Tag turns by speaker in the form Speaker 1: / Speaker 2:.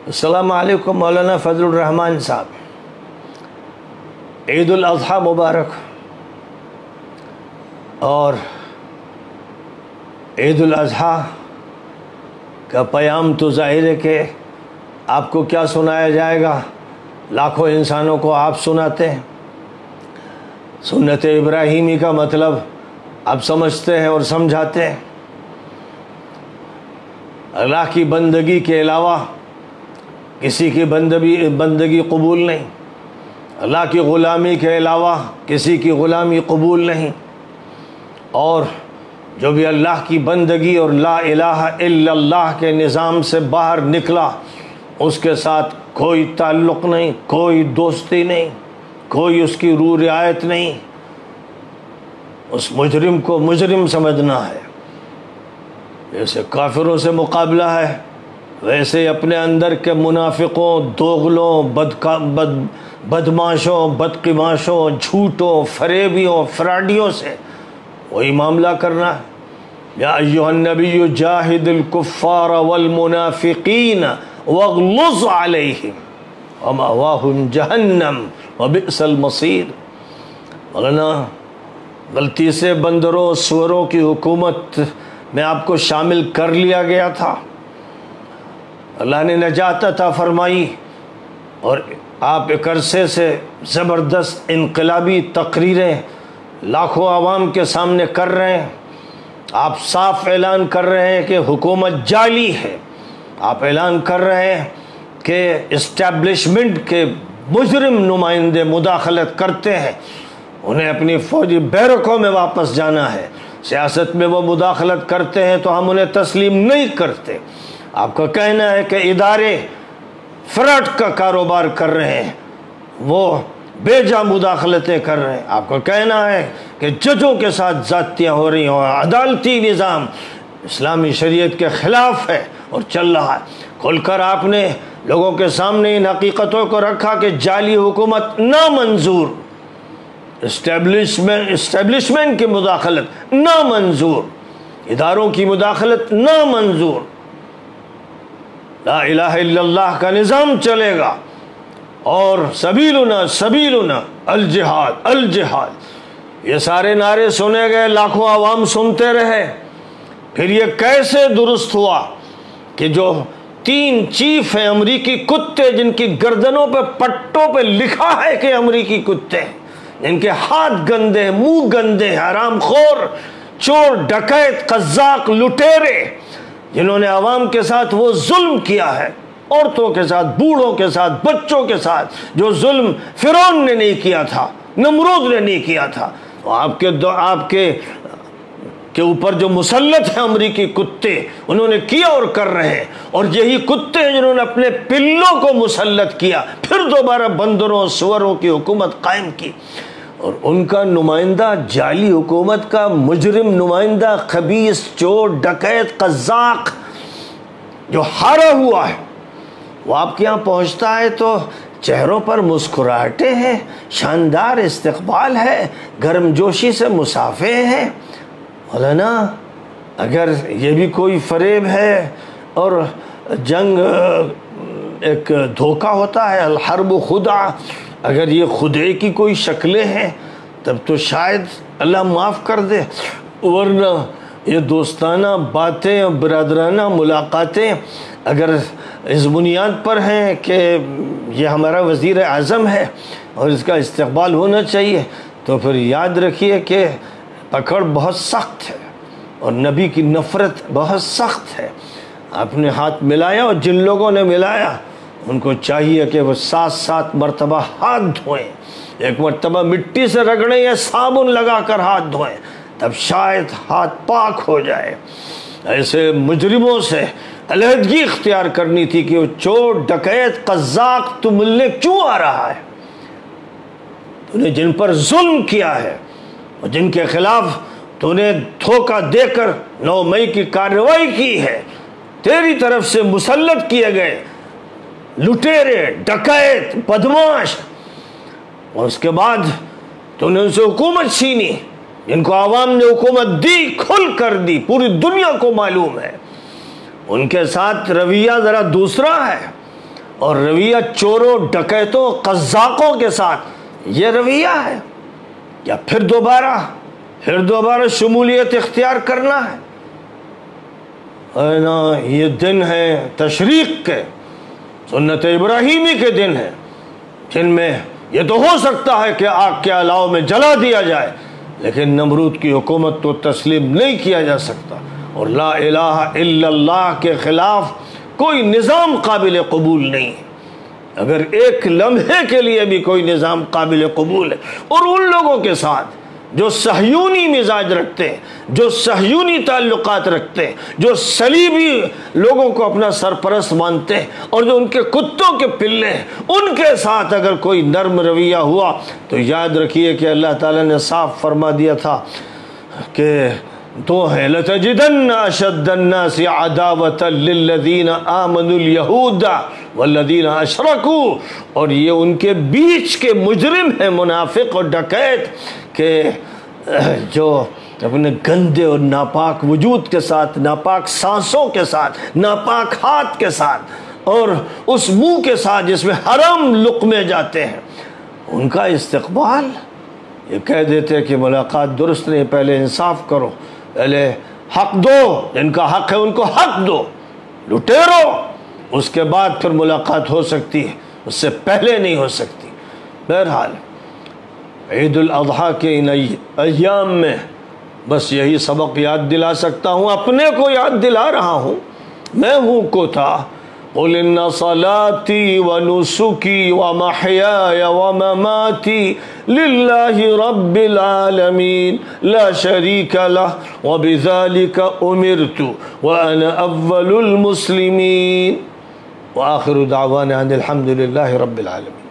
Speaker 1: السلام علیکم مولانا فضل الرحمان صاحب، عید الاضحیٰ مبارک۔ اور عید الاضحیٰ کا پیام تو ظاہر ہے کہ آپ کو کیا سنایا جائے گا، لاکھوں انسانوں کو آپ سناتے ہیں۔ سنت ابراہیمی کا مطلب آپ سمجھتے ہیں اور سمجھاتے ہیں۔ اللہ کی بندگی کے علاوہ کسی کی بندگی قبول نہیں، اللہ کی غلامی کے علاوہ کسی کی غلامی قبول نہیں، اور جو بھی اللہ کی بندگی اور لا الہ الا اللہ کے نظام سے باہر نکلا اس کے ساتھ کوئی تعلق نہیں، کوئی دوستی نہیں، کوئی اس کی روح رعایت نہیں۔ اس مجرم کو مجرم سمجھنا ہے۔ جیسے کافروں سے مقابلہ ہے، ویسے اپنے اندر کے منافقوں، دوغلوں، بدماشوں، بدقماشوں، جھوٹوں، فریبیوں، فراڈیوں سے وہی معاملہ کرنا ہے۔ یا ایھا النبی جاہد الکفار والمنافقین واغلظ علیہم ومأواہم جہنم وبئس المصیر۔ مولانا غلطی سے بندروں سوروں کی حکومت میں آپ کو شامل کر لیا گیا تھا، اللہ نے نجات عطا فرمائی، اور آپ ایک عرصے سے زبردست انقلابی تقریریں لاکھوں عوام کے سامنے کر رہے ہیں۔ آپ صاف اعلان کر رہے ہیں کہ حکومت جعلی ہے، آپ اعلان کر رہے ہیں کہ اسٹیبلشمنٹ کے مجرم نمائندے مداخلت کرتے ہیں، انہیں اپنی فوجی بیرکوں میں واپس جانا ہے، سیاست میں وہ مداخلت کرتے ہیں تو ہم انہیں تسلیم نہیں کرتے۔ آپ کا کہنا ہے کہ ادارے فراڈ کا کاروبار کر رہے ہیں، وہ بے جا مداخلتیں کر رہے ہیں۔ آپ کا کہنا ہے کہ ججوں کے ساتھ زیادتیاں ہو رہی ہیں، اور عدالتی نظام اسلامی شریعت کے خلاف ہے اور چل رہا ہے۔ کھل کر آپ نے لوگوں کے سامنے ان حقیقتوں کو رکھا کہ جعلی حکومت نامنظور، اسٹیبلشمنٹ کی مداخلت نامنظور، اداروں کی مداخلت نامنظور، لا الہ الا اللہ کا نظام چلے گا، اور سبیلنا الجہاد الجہاد، یہ سارے نعرے سنے گئے، لاکھوں عوام سنتے رہے۔ پھر یہ کیسے درست ہوا کہ جو 3 چیف ہیں امریکی کتے، جن کی گردنوں پہ پٹوں پہ لکھا ہے کہ امریکی کتے ہیں، جن کے ہاتھ گندے ہیں، منہ گندے ہیں، حرام خور، چور، ڈکیت، قذاق، لٹیرے، جنہوں نے عوام کے ساتھ وہ ظلم کیا ہے، عورتوں کے ساتھ، بوڑھوں کے ساتھ، بچوں کے ساتھ، جو ظلم فرعون نے نہیں کیا تھا، نمرود نے نہیں کیا تھا، تو آپ کے اوپر جو مسلط ہیں امریکی کتے، انہوں نے کیا اور کر رہے ہیں۔ اور یہی کتے ہیں جنہوں نے اپنے پلوں کو مسلط کیا، پھر دوبارہ بندروں سوروں کی حکومت قائم کی، اور ان کا نمائندہ، جعلی حکومت کا مجرم نمائندہ، خبیث، چور، ڈکیت، قذاق، جو ہارا ہوا ہے، وہ آپ کے یہاں پہنچتا ہے تو چہروں پر مسکراہٹیں ہیں، شاندار استقبال ہے، گرم جوشی سے مصافحے ہیں۔ مولانا اگر یہ بھی کوئی فریب ہے اور جنگ ایک دھوکہ ہوتا ہے، الحرب خدعہ، اگر یہ خدعے کی کوئی شکلیں ہیں تب تو شاید اللہ معاف کر دے، ورنہ یہ دوستانہ باتیں اور برادرانہ ملاقاتیں اگر اس بنیاد پر ہیں کہ یہ ہمارا وزیر اعظم ہے اور اس کا استقبال ہونا چاہیے، تو پھر یاد رکھیے کہ پکڑ بہت سخت ہے اور نبی کی نفرت بہت سخت ہے۔ آپ نے ہاتھ ملایا، اور جن لوگوں نے ملایا ان کو چاہیے کہ وہ 7 مرتبہ ہاتھ دھوئیں، ایک مرتبہ مٹی سے رگڑیں یا صابن لگا کر ہاتھ دھوئیں، تب شاید ہاتھ پاک ہو جائے۔ ایسے مجرموں سے علیحدگی اختیار کرنی تھی کہ وہ چور، ڈکیت، قذاق تو ملنے کیوں آ رہا ہے؟ تو نے جن پر ظلم کیا ہے اور جن کے خلاف تو نے دھوکہ دے کر 9 مئی کی کارروائی کی ہے، تیری طرف سے مسلط کیے گئے لٹیرے، ڈکیت، بدماش، اور اس کے بعد تو نے ان سے حکومت چھینی، جن کو عوام نے حکومت دی، کھل کر دی، پوری دنیا کو معلوم ہے۔ ان کے ساتھ رویہ ذرا دوسرا ہے۔ اور رویہ چوروں ڈکیتوں قزاقوں کے ساتھ یہ رویہ ہے، یا پھر دوبارہ شمولیت اختیار کرنا ہے؟ نا یہ دن ہے تشریق کے، سنت ابراہیمی کے دن ہے، جن میں یہ تو ہو سکتا ہے کہ آگ کے الاؤ میں جلا دیا جائے، لیکن نمرود کی حکومت تو تسلیم نہیں کیا جا سکتا، اور لا الہ الا اللہ کے خلاف کوئی نظام قابل قبول نہیں ہے۔ اگر ایک لمحے کے لیے بھی کوئی نظام قابل قبول ہے، اور ان لوگوں کے ساتھ جو صہیونی مزاج رکھتے ہیں، جو صہیونی تعلقات رکھتے ہیں، جو صلیبی لوگوں کو اپنا سرپرست مانتے ہیں، اور جو ان کے کتوں کے پلے ہیں، ان کے ساتھ اگر کوئی نرم رویہ ہوا تو یاد رکھیے کہ اللہ تعالیٰ نے صاف فرما دیا تھا کہ تو ہے لَتَجِدَنَّ أَشَدَّ النَّاسِ عَدَاوَةً لِلَّذِينَ آمَنُوا الْيَهُودَ وَالَّذِينَ أَشْرَكُوا، اور یہ ان کے بیچ کے مجرم ہیں، منافق اور ڈکیت، کہ جو اپنے گندے اور ناپاک وجود کے ساتھ، ناپاک سانسوں کے ساتھ، ناپاک ہاتھ کے ساتھ، اور اس منہ کے ساتھ جس میں حرام لقمے جاتے ہیں، ان کا استقبال، یہ کہہ دیتے کہ ملاقات درست نہیں، پہلے انصاف کرو، پہلے حق دو، جن کا حق ہے ان کو حق دو، لٹیرو، اس کے بعد پھر ملاقات ہو سکتی ہے، اس سے پہلے نہیں ہو سکتی۔ بہرحال عید الاضحیٰ کے ان ایام میں بس یہی سبق یاد دلا سکتا ہوں، اپنے کو یاد دلا رہا ہوں، میں ہوں کوتا، قل ان صلاتي ونسكي ومحياي ومماتي لله رب العالمين لا شريك له وبذلك أمرت وأنا أول المسلمين وآخر دعوانا أن الحمد لله رب العالمين۔